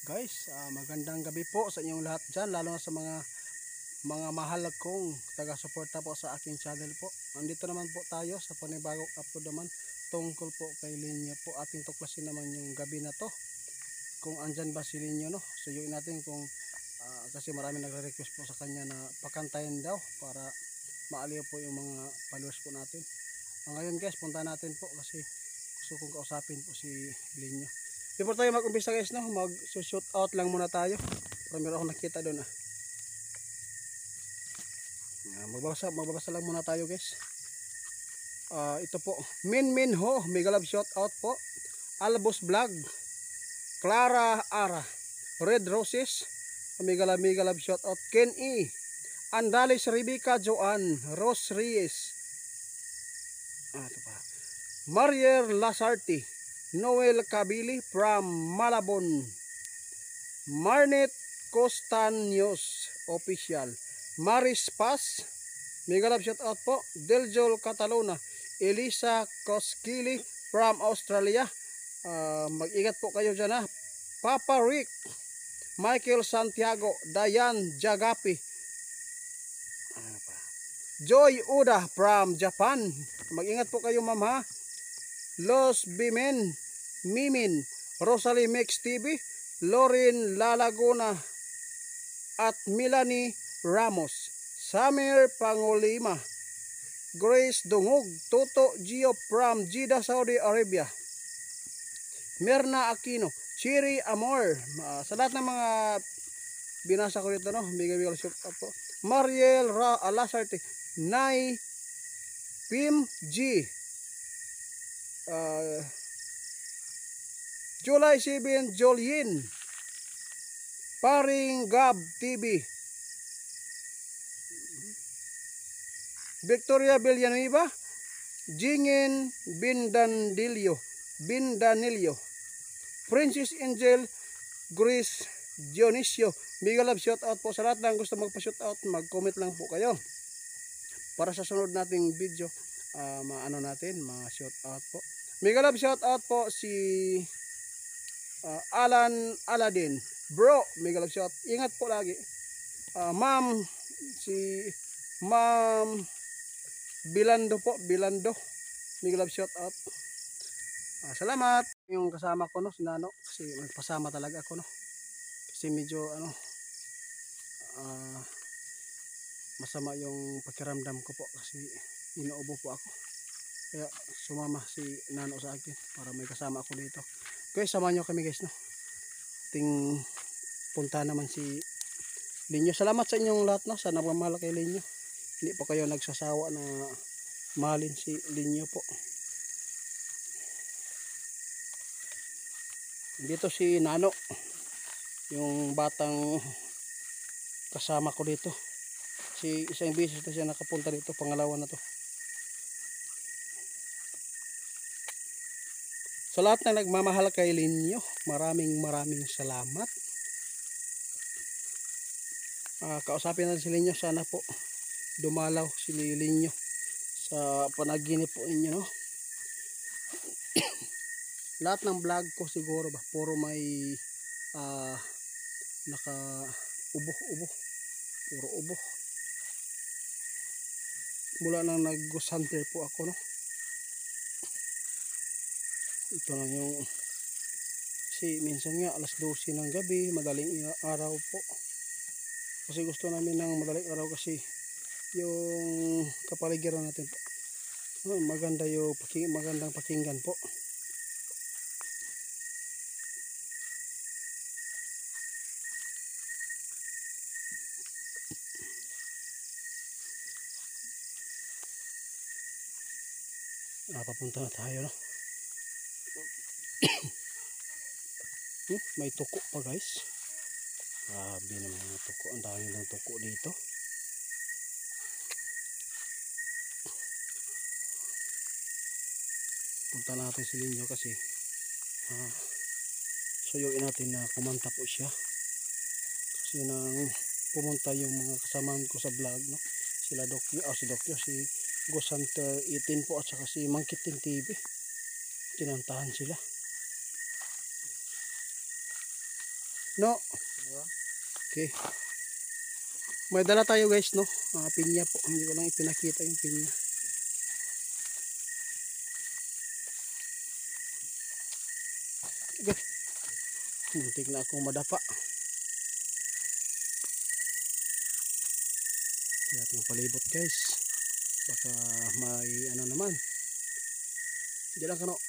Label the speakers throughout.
Speaker 1: Guys, magandang gabi po sa inyong lahat dyan, lalo na sa mga mahal kong taga-suporta po sa aking channel po. Nandito naman po tayo sa panibagong upload naman tungkol po kay Linyo po. Ating tuklasin naman yung gabi na to, kung andyan ba si Linyo, no? So yun natin kung kasi marami nagre-request po sa kanya na pakantayin daw para maaliw po yung mga followers po natin. Ngayon guys, punta natin po kasi gusto kong kausapin po si Linyo. Before tayo mag-umpisa guys, no, mag-shoot out lang muna tayo. Para meron akong nakita doon. Magbabasa lang muna tayo guys. Ito po, Min Ho, mega love shout out po. Albos Vlog, Clara Ara, Red Roses, mega love shout out. Ken E, Andalis Rebecca Joan, Rose Reyes, ito pa, Marier Lasarti, Noel Kabili from Malabon, Marnet Costanios Official, Maris Paz, mega love shout out po. Deljol Catalona, Elisa Koskili from Australia, mag-ingat po kayo dyan ha. Papa Rick, Michael Santiago, Dayan Jagapi, Joy Uda from Japan, mag-ingat po kayo ma'am ha. Los Bimen, Mimin, Rosalie Mix TV, Lorin Lalaguna at Melanie Ramos, Samir Pangolima, Grace Dungog, Toto Gio from Jeddah, Saudi Arabia, Merna Aquino, Chiri Amor, sa lahat ng mga binasa ko dito, no, mega shout out po. Mariel Lasarte, Nay Pim G, July 7 Jolien, Paring Gab TV, Victoria Villanueva, Jingen Bindanilio, Princess Angel, Grace Dionisio, mega love shout out po sa lahat ng gusto magpa-shout out, mag-comment lang po kayo para sa sunod nating video maano natin, ma-shout out po. Mega love shout out po si Alan Aladin, bro, mega love shout, ingat po lagi. Ma'am, si Ma'am Bilando po, mega love shout out. Salamat. Yung kasama ko, no, si Nano, kasi magpasama talaga ako, no, kasi medyo masama yung pakiramdam ko po kasi inuubo po ako, kaya sumama si Nano sa akin para may kasama ako dito. Guys, samahan nyo kami guys, no, ting punta naman si Linyo. Salamat sa inyong lahat, no, sa nagmamahal kay Linyo. Hindi po kayo nagsasawa na mahalin si Linyo po. Dito si Nano, yung batang kasama ko dito. Si isang beses na siya nakapunta dito, pangalawa na to. Sa lahat na nagmamahal kay Linyo, maraming salamat. Kausapin natin si Linyo, sana po dumalaw si Linyo sa panaginip po ninyo, no. Lahat ng vlog ko siguro ba puro may naka ubo, puro ubo. Mula nang nag-ghost hunter po ako, no, ito na yung, kasi minsan nga alas 12 ng gabi, madaling araw po, kasi gusto namin ng madaling araw kasi yung kapaligiran natin po, maganda yung magandang pakinggan po. Papunta na tayo, no. May tuko pa guys, grabe naman yung tuko, ang dami ng tuko dito. Punta natin si Linyo kasi suyuin natin na kumanta po siya, kasi nang pumunta yung mga kasamaan ko sa vlog, no, sila Dokyo, si Ghost Hunter 18 po at saka si Mangkiting TV, kinantahan sila. No. Okay. May dala tayo guys, no? Pinya po. Hindi ko lang ipinakita yung pinya. Okay. Muntik na akong madapa. Tingnan natin yung palibot guys. Baka may ano naman. Hindi lang kano.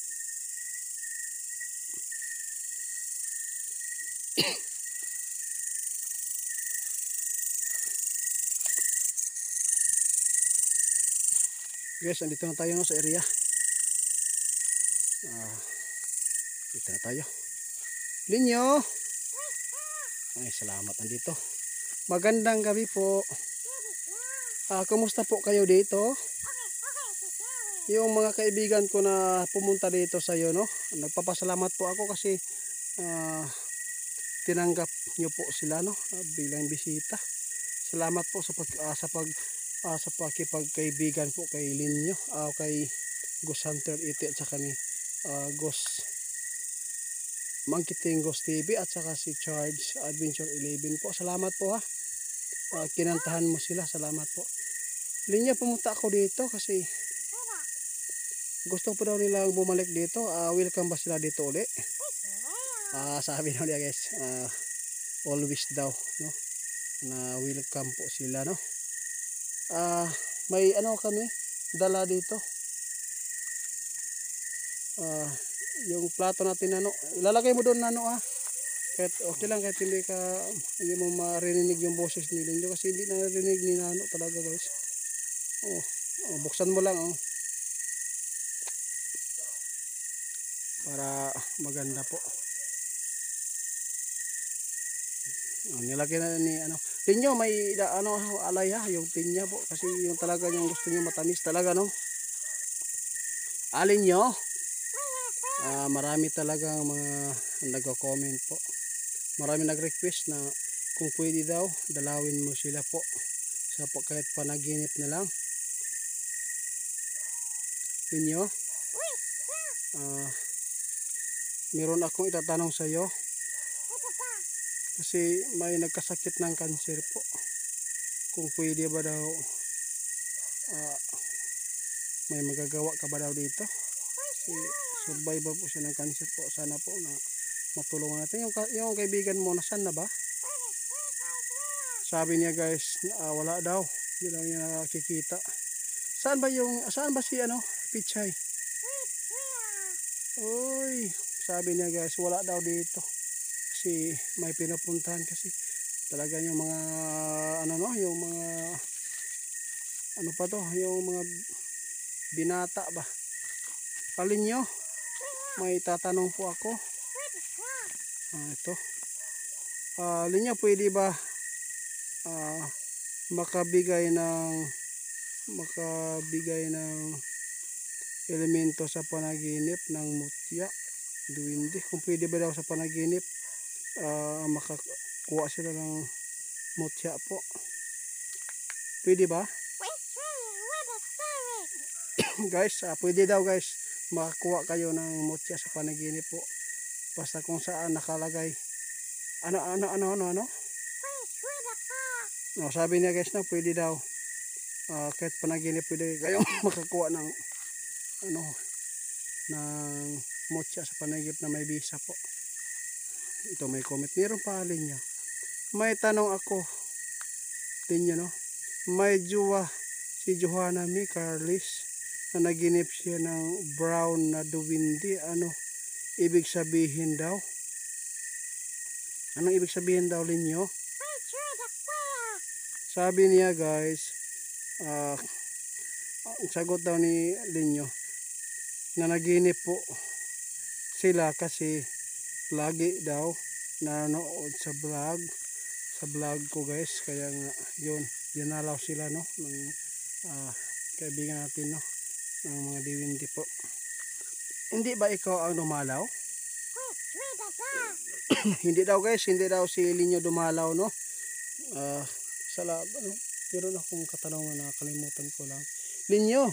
Speaker 1: Guys, andito na tayo no, sa area. Dito na tayo. Linyo! Ay, salamat andito. Magandang gabi po. Kumusta po kayo dito? Yung mga kaibigan ko na pumunta dito sa iyo, no? Nagpapasalamat po ako kasi tinanggap niyo po sila, no? Bilang bisita. Salamat po sa pakipagkaibigan po kay Linyo, kay Ghost Hunter 80 at saka ni Ghost Monkey Ghost TV at saka si Charge Adventure 11 po. Salamat po ha. Kinantahan mo sila. Salamat po. Linyo, pumunta ako dito kasi gusto po daw nilang bumalik dito. Welcome ba sila dito uli? Sabi daw niya guys, always daw, no? Na welcome po sila, no? May ano kami dala dito. Yung plato natin, ano, ilalagay mo doon, ano, kahit okay lang, kahit hindi mo marinig yung boses ni Linyo kasi hindi narinig ni Nano talaga guys. Buksan mo lang, para maganda po. Nilagay na ni ano Linyo, may alay yung pinya po kasi yung talaga yung gusto niyo matamis talaga, no? Linyo, marami talagang mga nagko-comment po. Marami nag-request na kung pwede daw dalawin mo sila po sa kahit panaginip na lang. Linyo, meron akong itatanong sa iyo. Kasi may nagkasakit ng cancer po. Kung pwede ba daw, may magagawa ka ba daw dito? Kasi survivor po siya ng cancer po. Sana po na matulungan natin. Yung kaibigan mo, nasan na ba? Sabi niya guys, wala daw. Hindi daw niya nakikita. Saan ba si Pichay? Uy, sabi niya guys, wala daw dito. Kasi may pinupuntahan kasi talaga yung mga yung mga yung mga binata ba. Linyo, may tatanong po ako. Ito. Linyo, pwede ba makabigay ng elemento sa panaginip ng mutya, duwindi? Kung pwede ba daw sa panaginip makakuha sila ng mutya po. Pwede ba? Guys, pwede daw guys makakuha kayo ng mutya sa panaginip po. Basta kung saan nakalagay ano. No, sabi niya guys na pwede daw kahit panaginip pwede kayong makakuha ng ng mutya sa panaginip na may bisa po. Ito may comment. Meron pa Linyo. May tanong ako. Linyo, no? May jowa si Johanna May Carlis na naginip siya ng brown na duwindi. Ano ibig sabihin daw? Anong ibig sabihin daw, Linyo? Sabi niya guys, ang sagot daw ni Linyo na naginip po sila kasi lagi daw nanonood sa vlog ko guys, kaya nga yun dinalaw sila, no, ng kaibigan natin, no, ng mga diwindi po. Hindi ba ikaw ang dumalaw? Hindi daw guys, hindi daw si Linyo dumalaw, no. Meron akong katanungan na kalimutan ko lang. Linyo,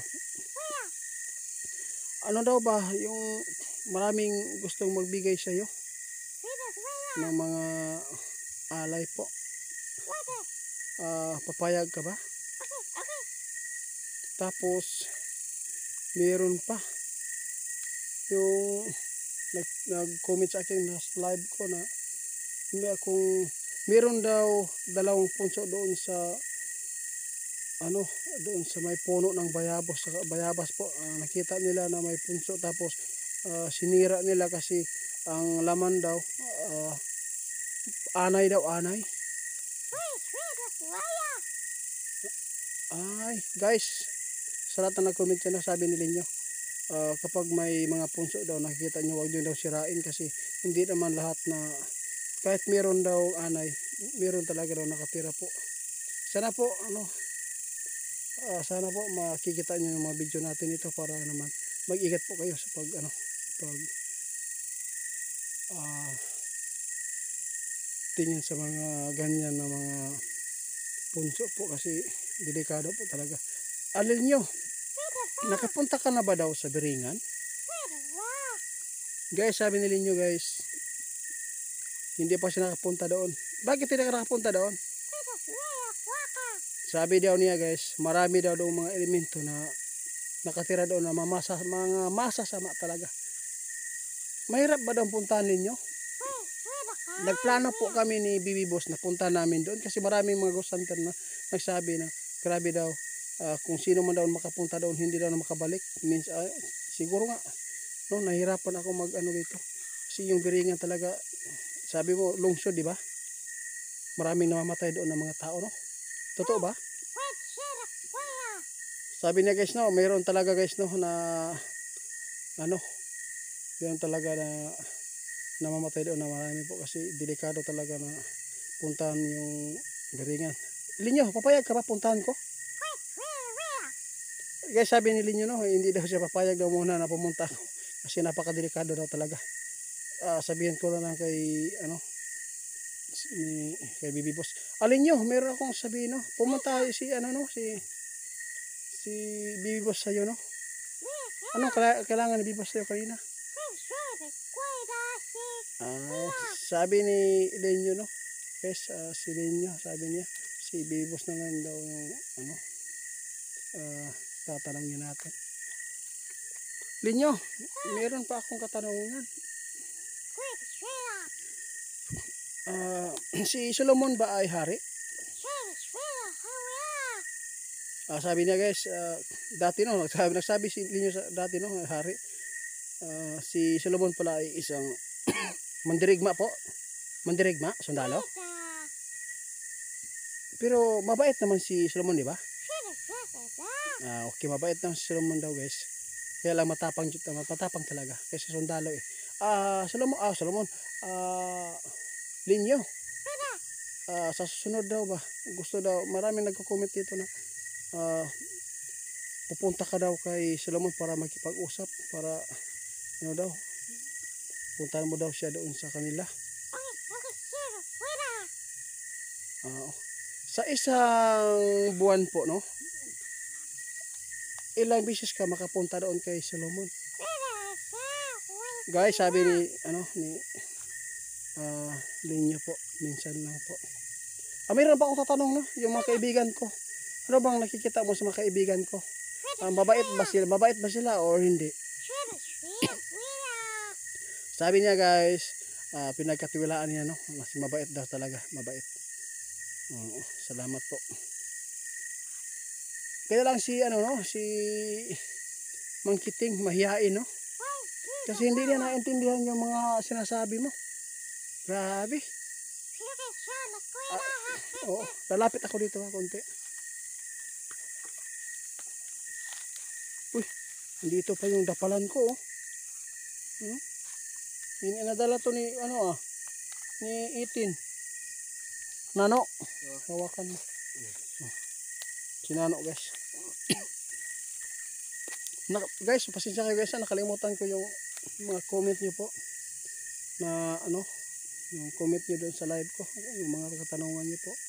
Speaker 1: ano daw ba yung maraming gustong magbigay sa iyo? ng mga alay po. Papayag ka ba? Tapos meron pa yung nag-comment sa akin sa live ko na kung meron daw dalawang punso doon sa doon sa may puno ng bayabas, bayabas po. Nakita nila na may punso, tapos sinira nila kasi ang laman daw anay daw, anay. Ay guys, sa lahat na nag-comment na sabi nila nyo, kapag may mga punso daw nakikita nyo, huwag nyo daw sirain kasi hindi naman lahat na, kahit meron daw anay, meron talaga daw nakatira po. Sana po sana po makikita nyo yung mga video natin ito para naman mag-ingat po kayo sa tingin sa mga ganyan na mga punso po, kasi delikado po talaga. Alin nyo, nakapunta ka na ba daw sa Biringan? Guys, sabi nila nyo guys, hindi pa siya nakapunta doon. Bakit hindi ka nakapunta doon? Sabi daw niya guys, marami daw mga elemento na nakatira doon na mga masasama talaga. Mahirap ba daw puntahan ninyo? Nagplano po kami ni Bibi Boss na punta namin doon kasi maraming mga ghost hunter na nagsabi na grabe daw, kung sino man daw makapunta doon hindi daw na makabalik. Means siguro nga nahirapan ako dito kasi yung Biringan talaga, sabi mo lungsod, di ba? Maraming namamatay doon ng mga tao, no? Totoo ba? Sabi niya guys, mayroon talaga guys na mayroon talaga na namamatay doon na marami po kasi delikado talaga na puntahan yung Biringan. Linyo, papayag ka ba puntahan ko? Guys, sabi ni Linyo hindi daw siya papayag daw muna na pumunta ako kasi napakadelikado daw talaga. Sabihin ko lang kay kay Bibi Boss. Alinyo, meron akong sabihin, pumunta si si Bibi Boss sa'yo, no? Anong kailangan ni Bibi Boss sa'yo kanina? Sabi ni Lenyo, no? Guys, si Lenyo, sabi niya, si Bibi Boss na lang daw yung tatanungin natin. Lenyo, meron pa akong katanungan. Si Solomon ba ay hari? Sabi niya guys, dati nagsabi si Linyo dati hari. Si Solomon pala ay isang mandirigma po. Mandirigma, sundalo. Pero mabait naman si Solomon, di ba? Okay, mabait naman si Solomon daw guys. Kaya lang matapang talaga kasi sundalo eh. Solomon, Linyo. Sa susunod daw ba, gusto daw, maraming nagko-comment dito na pupunta ka daw kay Solomon para makipag-usap, para puntahan mo daw siya doon sa kanila. Sa isang buwan po, no? Ilang beses ka makapunta doon kay Solomon? Guys, sabi ni Linyo po, minsan lang po. Mayroon pa akong tatanong, no? Yung mga kaibigan ko. Ano bang nakikita mo sa mga kaibigan ko? Mabait ba sila? Mabait ba sila or hindi? Sabi niya guys, pinagkatiwalaan niya, no? Mas mabait daw talaga, mabait. Salamat po. Kaya lang si Mang Kiting mahihain, no? Kasi hindi niya naintindihan yung mga sinasabi mo. Grabe. Lalapit ako dito konti. Uy, dito pa yung dapalan ko, oh. Inadala to ni ni Itin. Nano. Hawakan mo. Si Nano guys. Guys, pasensya kayo guys, nakalimutan ko yung mga comment niyo po na yung comment niyo doon sa live ko, yung mga katanungan niyo po.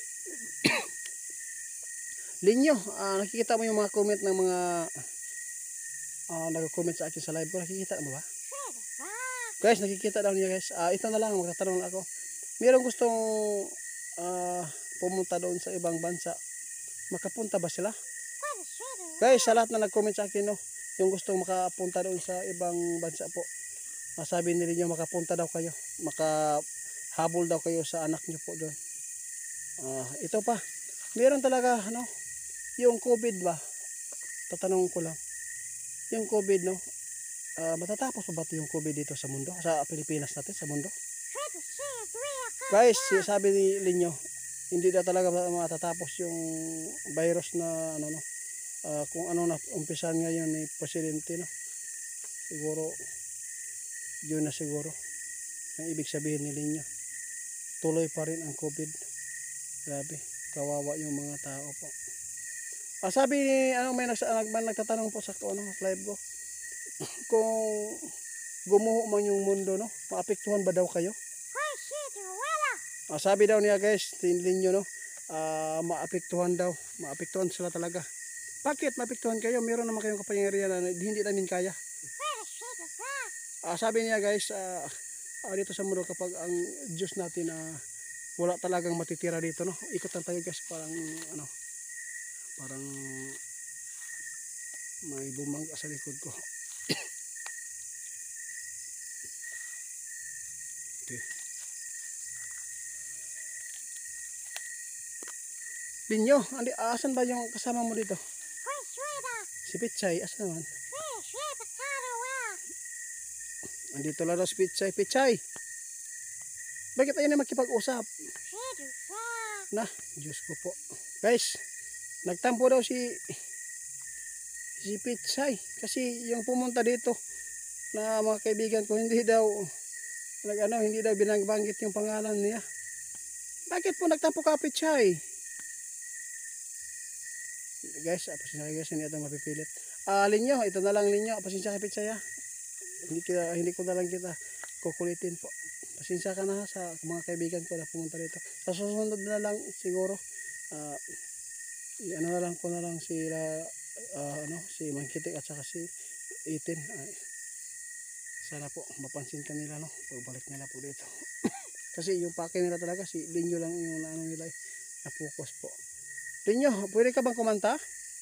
Speaker 1: Linyo, nakikita mo yung mga comment ng mga nag-comment sa akin sa live ko, nakikita mo ba? Guys, nakikita daw niya guys. Ito na lang, magtatanong ako. Mayroong gustong pumunta doon sa ibang bansa. Makapunta ba sila? Guys, sa lahat na nag-comment sa akin, no, yung gustong makapunta doon sa ibang bansa po. Sabi nila makapunta daw kayo. Makahabol daw kayo sa anak niyo po doon. Ito pa. Meron talaga, ano, yung COVID ba? Tatanong ko lang. Yung COVID, no, matatapos pa ba ito yung COVID dito sa mundo? Sa Pilipinas natin, sa mundo? Guys, sabi ni Linyo, hindi na talaga matatapos yung virus na ano, no, kung ano na umpisan ngayon ni Presidente, no. Siguro yun na siguro ang ibig sabihin ni Linyo. Tuloy pa rin ang COVID. Grabe, kawawa yung mga tao po. Sabi ni may nagtatanong po sa live ko, kung gumuho man yung mundo, no, maapektuhan ba daw kayo? Sabi daw niya guys, tingnan nyo, no, maapektuhan daw. Maapektuhan sila talaga. Bakit maapektuhan kayo? Meron naman kayong kapangyarihan na hindi namin kaya. Sabi niya guys, dito sa mundo kapag ang Diyos natin wala talagang matitira dito, no. Ikot lang tayo guys, parang ano, parang may bumangga sa likod ko. Okay. Linyo, asan ba yung kasama mo dito? Si Pichay, asan naman? Andito lang daw si Pichay. Pichay! Bakit tayo na makipag-usap? Na, Diyos ko po. Guys, nagtampo daw si Pichay. Kasi yung pumunta dito na mga kaibigan ko, hindi daw binabanggit yung pangalan niya. Bakit po nagtampo ka, Pichay? Guys, pasensya guys, hindi ito mapipilit. Linyo, ito na lang Linyo. Pasensya ka, Pichay, ha. Hindi ko na lang kita kukulitin po. Pasensya ka na sa mga kaibigan ko na pumunta dito. Sa susunod na lang siguro, ano na lang ko na lang sila, si Mangkitik at saka si Itin. Sana po mapansin ka nila, no, pagbalik nila po dito. Kasi yung pake nila talaga, si Linyo lang yung nila na focus po. Linyo, pwede ka bang kumanta?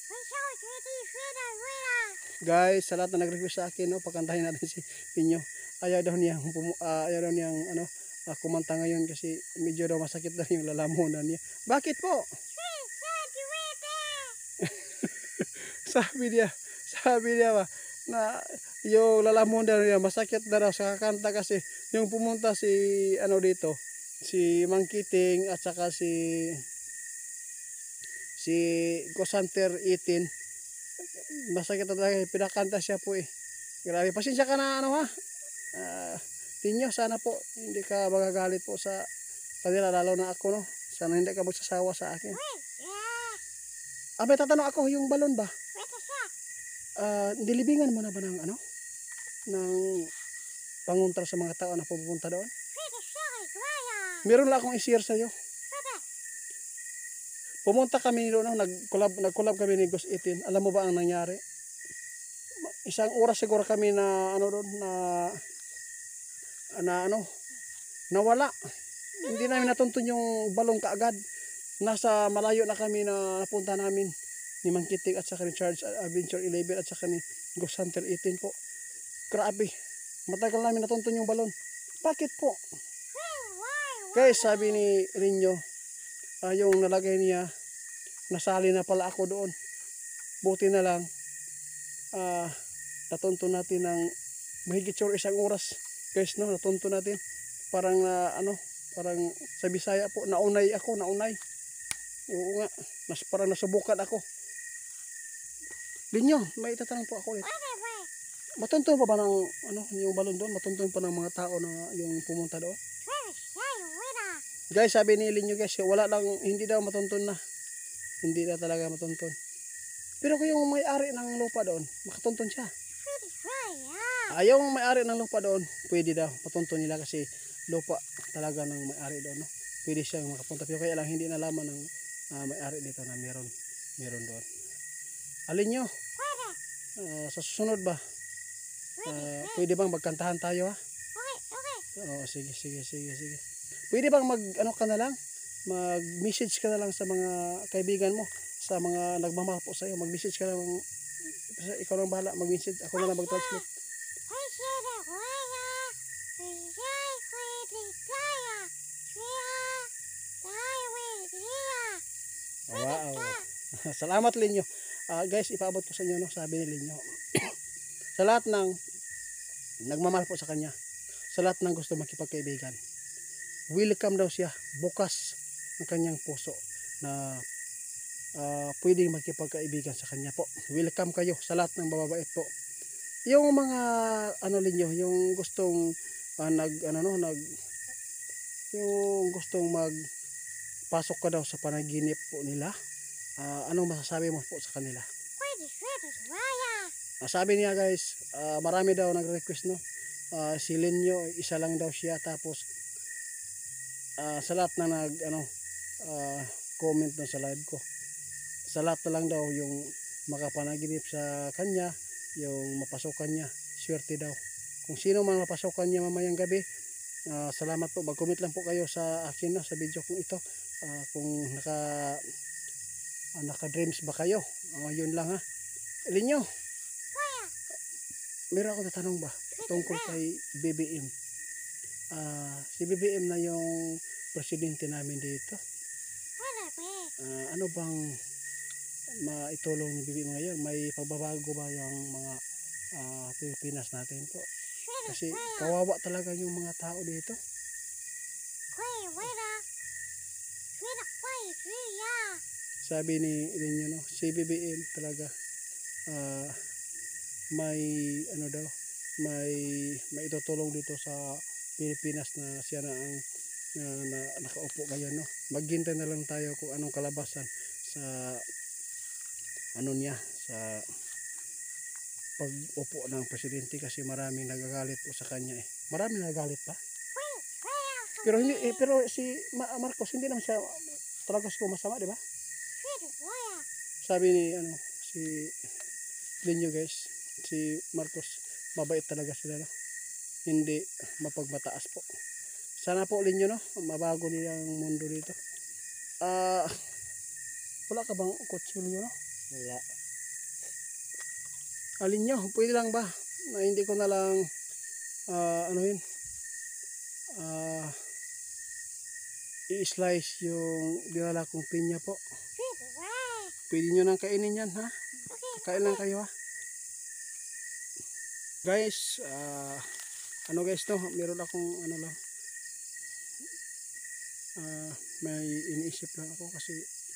Speaker 1: Guys, sa lahat na nag-request sa akin, no, pakantahin natin si Linyo. Ayaw daw niyang kumanta ngayon kasi medyo daw masakit daw yung lalamunan niya. Bakit po? sabi niya ba na yung lalamunan niya masakit na daw sa kakanta kasi yung pumunta si dito, si Mangkiting at saka si Gosanter Itin, masakit na talaga, pinakanta siya po eh. Grabe, pasensya ka na Tinyo, sana po hindi ka magagalit po sa kanila, lalo na ako, no. Sana hindi ka magsasawa sa akin. May tatanong ako, yung balon ba? Nilibingan mo na ba ng panguntra sa mga tao na pupunta doon? Meron lang akong i-share sa'yo. Pumunta kami doon, nag-collab kami ni Ghost 18. Alam mo ba ang nangyari? Isang oras siguro kami na nawala. Hindi namin natuntun yung balong kaagad. Nasa malayo na kami na napunta namin ni Mangkitik at saka ni Charge Adventure 11 at saka ni Ghost Hunter 18 po. Grabe. Matagal namin natuntun yung balon. Bakit po? Guys, sabi ni Rinyo, yung nalagay niya, nasali na pala ako doon. Buti na lang, natuntun natin ng mahigit isang oras. Guys, no, natuntun natin. Parang parang sa Bisaya po, naunay. Oo nga, parang nasubukan ako. Linyo, may itatanong po ako ulit. Matuntun pa ba ng yung balon doon? Matuntun pa ng mga tao na yung pumunta doon? Guys, sabi ni Linyo guys, hindi daw matuntun na. Hindi na talaga matuntun. Pero kung yung may-ari ng lupa doon, makatuntun siya. Yung may-ari ng lupa doon, pwede daw matuntun nila kasi lupa talaga ng may-ari doon, no? Pwede siyang makapunta. Pero kaya lang hindi nalaman ng may-ari dito na meron doon. Alin nyo? Sa susunod ba? Pwede bang magkantahan tayo, ha? Oh, sige, sige, sige, sige. Pwede bang ano ka na lang? Mag-message ka na lang sa mga kaibigan mo, sa mga nagmamahal po sa iyo. Mag-message ka lang, ikaw nang bahala mag-message. Ako na lang mag-translate. Wow. Salamat Linyo. Guys, ipaabot ko sa inyo, no, sabi ni Linyo. Sa lahat ng nagmamahal po sa kanya, sa lahat ng gusto makipagkaibigan, welcome daw siya, bukas ang kanyang puso na pwedeng makipagkaibigan sa kanya po. Welcome kayo sa lahat ng bababait po. Yung mga ano Linyo, yung gustong yung gustong pasok ka daw sa panaginip po nila, anong masasabi mo po sa kanila? Sabi niya guys, marami daw nag-request, no. Si Linyo, isa lang daw siya, tapos sa lahat na comment no sa live ko, sa lahat na lang daw yung makapanaginip sa kanya, yung mapasokan niya, swerte daw. Kung sino man mapasokan niya mamayang gabi, salamat po. Mag-comment lang po kayo sa akin, no, sa video kong ito, kung naka-dreams ba kayo. Yun lang ha. Linyo, meron ako tatanong ba tungkol kay BBM. Si BBM na yung presidente namin dito. Ano bang maitulong ni BBM ngayon? May pagbabago ba yung mga Pilipinas natin po? Kasi kawawa talaga yung mga tao dito. Sabi ni Linyo, no, si BBM talaga may itutulong dito sa Pilipinas, na siya na ang nakaupo ngayon, no. Maghintay na lang tayo kung anong kalabasan sa niya, sa pag-upo ng presidente, kasi maraming nagagalit po sa kanya. Maraming nagagalit pa. Pero si Marcos hindi naman siya talaga masama, di ba? Sabi ni si Linyo guys, si Marcos mabait talaga sila, no? Hindi mapagmataas po. Sana po Linyo, no, mabago nila ang mundo dito. Wala ka bang kutsilyo, no? Wala. Linyo, pwede lang ba na hindi ko na lang i-slice yung dinala kong pinya po? Pwede nyo nang kainin yan, ha? Kain lang kayo, ha? Guys, guys, no, meron akong may iniisip lang ako, kasi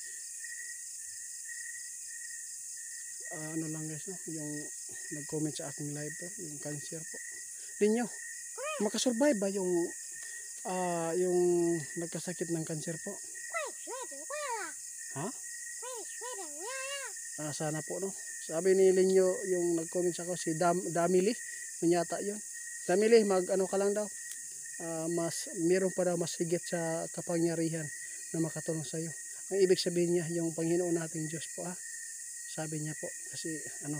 Speaker 1: lang guys, no, yung nag-comment sa aking live po, yung cancer po. Linyo, makasurvive ba yung nagkasakit ng cancer po? Ha? Sana po, no. Sabi ni Linyo, yung nag-comment sa ako, si Damili, yata yun. Damili, ka lang daw. Meron pa daw mas higit sa kapangyarihan na makatulong sa iyo. Ang ibig sabihin niya, yung Panginoon nating Diyos po, ha. Sabi niya po, kasi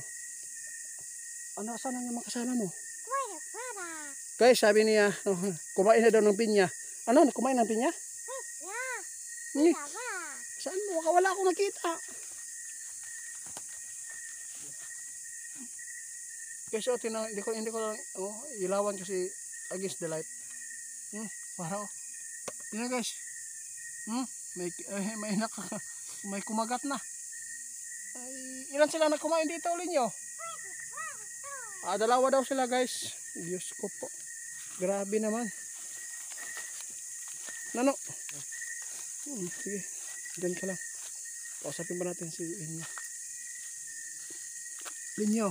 Speaker 1: sana yung makasama mo? Guys, sabi niya, kumain na daw ng pinya. Kumain ng pinya? Saan mo? Wala akong nakita. Guys, hindi ko lang ilawan kasi against the light. Para yun na guys. May kumagat na. Ilan sila na kumain dito, Linyo? Dalawa daw sila guys. Diyos ko po. Grabe naman. Nano? Sige. Diyan ka lang. Kausapin ba natin si Linyo? Linyo.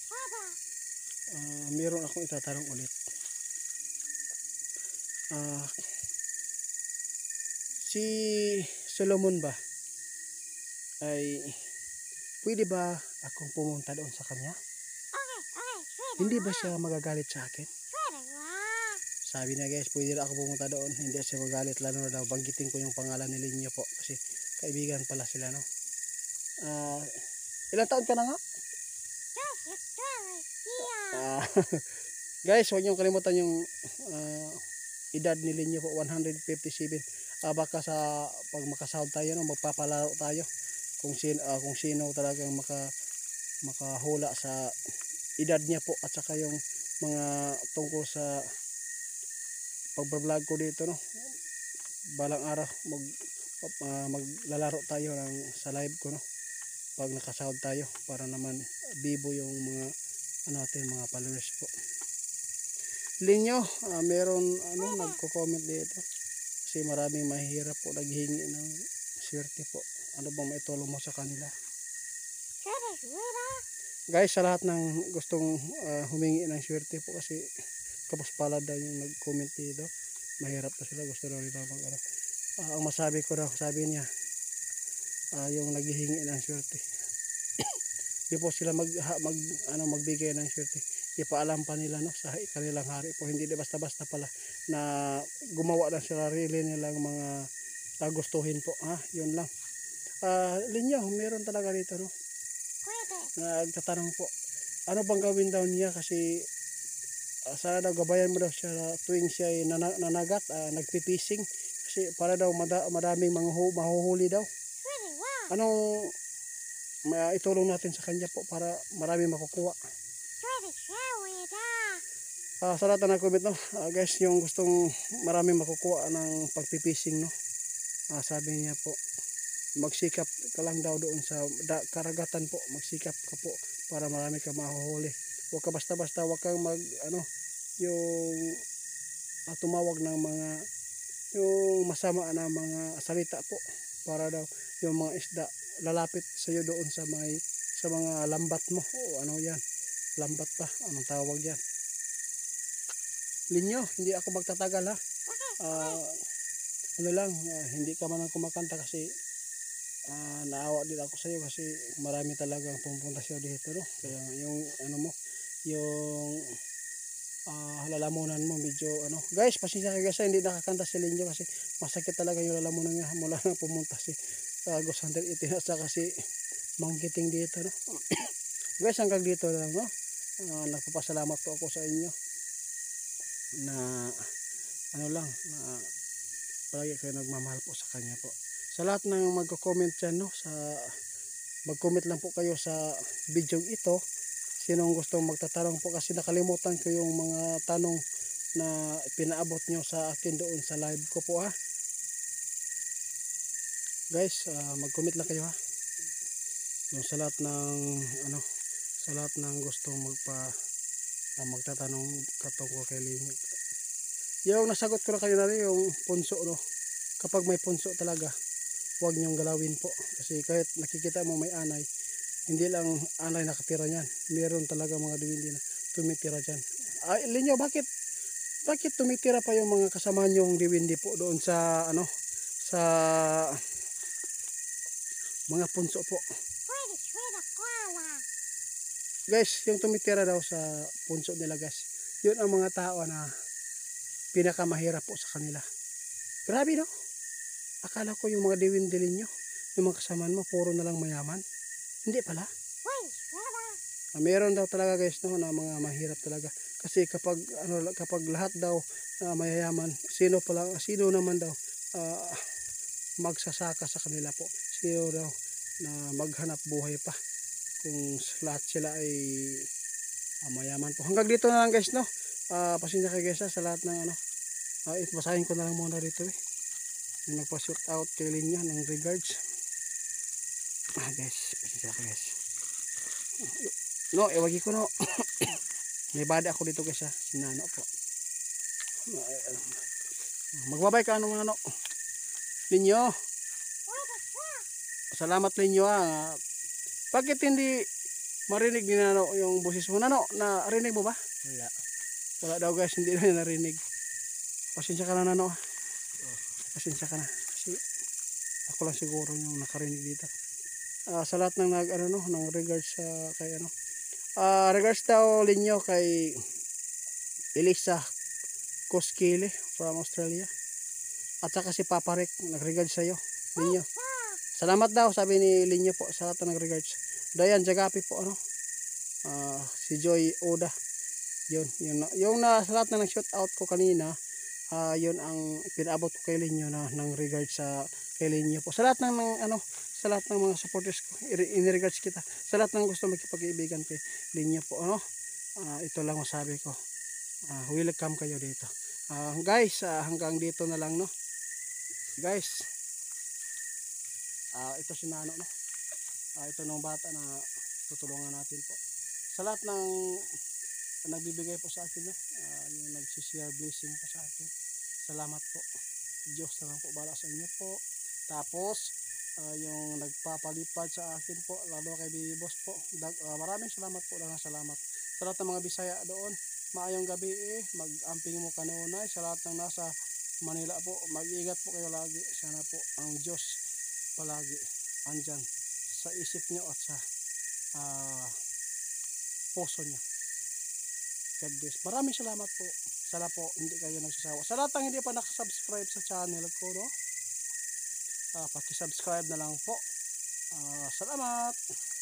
Speaker 1: Meron akong itatanong ulit. Si Solomon ba ay pwede ba akong pumunta doon sa kanya? Hindi ba siya magagalit sa akin? Sabi niya guys, pwede na ako pumunta doon, hindi siya magalit, lalo na daw banggitin ko yung pangalan ni Linyo po, kasi kaibigan pala sila, no. Ilang taon ka na nga? Guys, huwag niyong kalimutan yung edad ni Linyo po 157. Baka sa pag makasahod tayo no, magpapalaro tayo kung sino talagang makahula sa edad niya po at saka yung mga tungkol sa pagbablog ko dito no. Balang araw maglalaro tayo sa live ko no. Pag nakasahod tayo para naman bibo yung mga natin mga followers po. Linyo, meron nagko-comment dito kasi maraming mahihirap po naghihingi ng swerte po. Ano bang maitulong mo sa kanila? Guys, sa lahat ng gustong humingi ng swerte po kasi kapos palad daw yung nag-comment dito. Mahirap na sila, gusto daw nila ang masabi ko daw, sabi niya yung naghihingi ng swerte. Di po sila magbigay ng swerte. Ipaalam pa nila no sa kanilang hari po, hindi basta-basta pala na gumawa ng sarili nilang mga gustuhin po. Yun lang. Linyo, meron talaga dito no. Nagtatanong po, ano bang gawin daw niya kasi sana daw gabayan mo daw siya tuwing siya ay nanagat, nagpipising kasi para daw madaming mahuhuli daw. Anong itulong natin sa kanya po para marami makukuha? Sa lahat na nag-comment no, guys, yung gustong marami makukuha ng pagpipising no, sabi niya po magsikap ka lang daw doon sa karagatan po, magsikap ka po para marami ka mahuhuli. Huwag ka basta-basta, huwag kang yung tumawag ng mga yung masama na mga salita po para daw yung mga isda lalapit sa iyo doon sa mga lambat mo o ano yan, lambat pa, anong tawag yan. Linyo, hindi ako magtatagal ha. Hindi ka man ang kumakanta kasi naawa din ako sa iyo kasi marami talagang pumunta siya dito no. Kaya yung yung lalamunan mo medyo guys, pasensya kayo guys, hindi nakakanta si Linyo kasi masakit talaga yung lalamunan niya mula na pumunta si Ghost Hunter 18 at saka si Mangkiting dito no. Guys, hanggang dito lang no. Nagpapasalamat po ako sa inyo na na palagi kayo nagmamahal po sa kanya po. Sa lahat ng magko-comment dyan no, mag-comment lang po kayo sa video ito. Sinong gustong magtatanong po kasi nakalimutan ko yung mga tanong na pinaabot nyo sa akin doon sa live ko po ha. Guys, mag-comment lang kayo ha. Yung sa lahat ng gustong magtatanong katungkol kay Linyo. Yung nasagot ko na kayo na rin yung punso no. Kapag may punso talaga, huwag nyong galawin po kasi kahit nakikita mo may anay, hindi lang anay nakatira niyan, meron talaga mga duwindi na tumitira dyan. Linyo, bakit tumitira pa yung mga kasama nyong diwindi po doon sa sa mga punso po? Guys, yung tumitira daw sa punso nila guys, yun ang mga tao na pinakamahirap po sa kanila. Grabe no? Akala ko yung mga diwindi ninyo, yung mga kasamaan mo, puro na lang mayaman. Hindi pala. Meron daw talaga guys no, na mga mahirap talaga. Kasi kapag lahat daw mayayaman, sino naman daw magsasaka sa kanila po? Sino daw na maghanap buhay pa kung lahat sila ay mayaman po. Hanggang dito na lang guys no. Pasensya kayo guys sa lahat ng basahin ko na lang muna dito yung nagpa-shoot out kay Linyo ng regards. Guys, pasensya kayo guys. No, iwagi ko no. May bada ako dito guys ha. Sinano po. Magbabay ka Linyo. Salamat Linyo ha. Bakit hindi marinig ni yung boses mo narinig mo ba? Wala daw guys, hindi na narinig. Pasensya ka na pasensya ka na kasi ako lang siguro yung nakarinig dito. Sa lahat ng ng regards kay regards daw Linyo kay Elisa Koskile from Australia at saka si Papa Rick nag-regards sa iyo Linyo. Salamat daw sabi ni Linyo po sa lahat ng regards. Dayan Jagapi po si Joy Oda yun sa lahat na nag-shoot out ko kanina Yun ang pinaabot ko kay Linyo na ng regard sa kay Linyo po. Sa lahat ng ano, sa lahat ng mga supporters ko, in-regards kita. Sa lahat ng gusto makipag-ibigan kay Linyo po, ano? Ito lang masabi ko. Welcome kayo dito. Guys, hanggang dito na lang, no. Guys, ito si Nano, no. Ito ng bata na tutulungan natin po. Sa lahat ng nagbibigay po sa akin, no, yung nagsishare blessing po sa akin. Salamat po. Diyos na lang po bala sa inyo po. Tapos, yung nagpapalipad sa akin po, lalo kay Baby Boss po. Maraming salamat po, lang salamat. Sa lahat ng mga Bisaya doon, maayong gabi mag-amping mo kanunay. Sa lahat ng nasa Manila po, mag-iingat po kayo lagi. Sana po ang Diyos palagi andyan sa isip nyo at sa puso nyo. God bless. Maraming salamat po. Sana po hindi kayo nagsasawa. Sa lahat ng hindi pa nakasubscribe sa channel ko, no? Paki-subscribe na lang po. Salamat.